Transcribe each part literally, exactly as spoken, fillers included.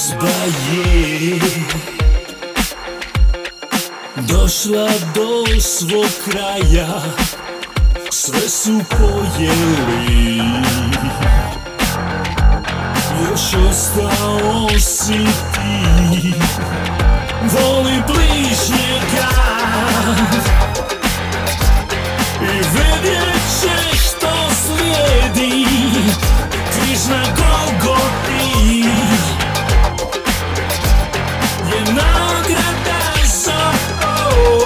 Prozba je došla do svog kraja, sve su pojeli, još ostao si ti. Voli bližnjega i vidjet ćeš što slijedi, križ na Golgoti je nagrada za to.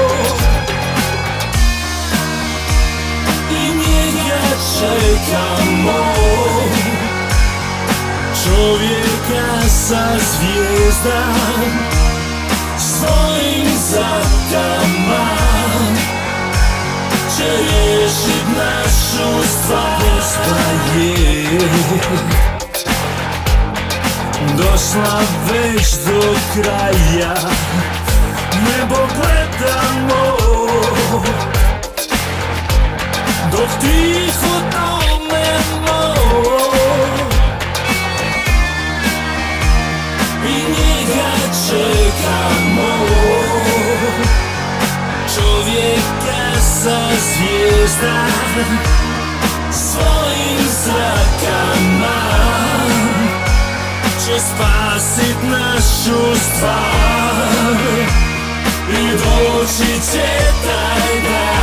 I njega čekamo, čovjeka sa zvijezda, svojim zakama će riješit našu stvar. Prozba je došla već do kraja, nebo gledamo dok tiho tonemo. I njega čekamo, čovjeka sa zvijezda, svojim zrakama će spasit našu stvar. I doći će taj dan